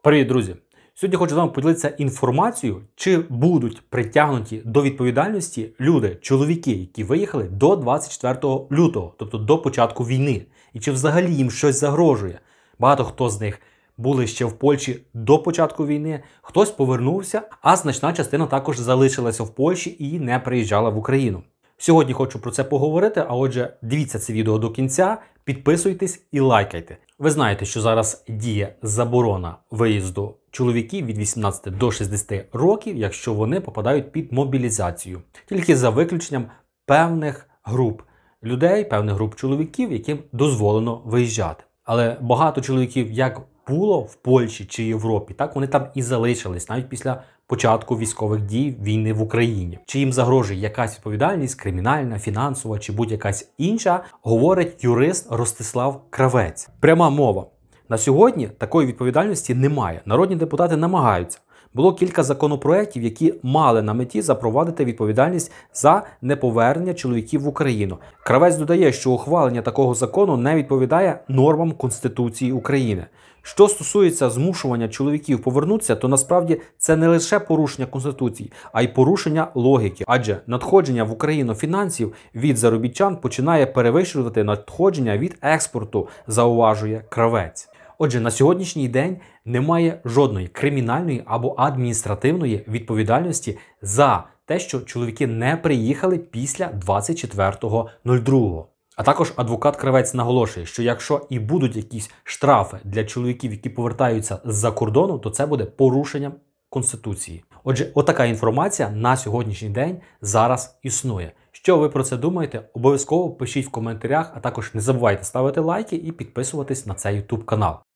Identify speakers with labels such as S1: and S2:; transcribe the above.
S1: Привіт, друзі! Сьогодні хочу з вами поділитися інформацією, чи будуть притягнуті до відповідальності люди, чоловіки, які виїхали до 24 лютого, тобто до початку війни. І чи взагалі їм щось загрожує. Багато хто з них були ще в Польщі до початку війни, хтось повернувся, а значна частина також залишилася в Польщі і не приїжджала в Україну. Сьогодні хочу про це поговорити, а отже, дивіться це відео до кінця, підписуйтесь і лайкайте. Ви знаєте, що зараз діє заборона виїзду чоловіків від 18 до 60 років, якщо вони попадають під мобілізацію. Тільки за виключенням певних груп людей, певних груп чоловіків, яким дозволено виїжджати. Але багато чоловіків як було в Польщі чи Європі, так вони там і залишились, навіть після початку військових дій війни в Україні. Чи їм загрожує якась відповідальність, кримінальна, фінансова чи будь-якась інша, говорить юрист Ростислав Кравець. Пряма мова. На сьогодні такої відповідальності немає. Народні депутати намагаються. Було кілька законопроєктів, які мали на меті запровадити відповідальність за неповернення чоловіків в Україну. Кравець додає, що ухвалення такого закону не відповідає нормам Конституції України. Що стосується змушування чоловіків повернутися, то насправді це не лише порушення Конституції, а й порушення логіки. Адже надходження в Україну фінансів від заробітчан починає перевищувати надходження від експорту, зауважує Кравець. Отже, на сьогоднішній день немає жодної кримінальної або адміністративної відповідальності за те, що чоловіки не приїхали після 24.02. А також адвокат Кравець наголошує, що якщо і будуть якісь штрафи для чоловіків, які повертаються з-за кордону, то це буде порушенням Конституції. Отже, отака інформація на сьогоднішній день зараз існує. Що ви про це думаєте? Обов'язково пишіть в коментарях, а також не забувайте ставити лайки і підписуватись на цей YouTube канал.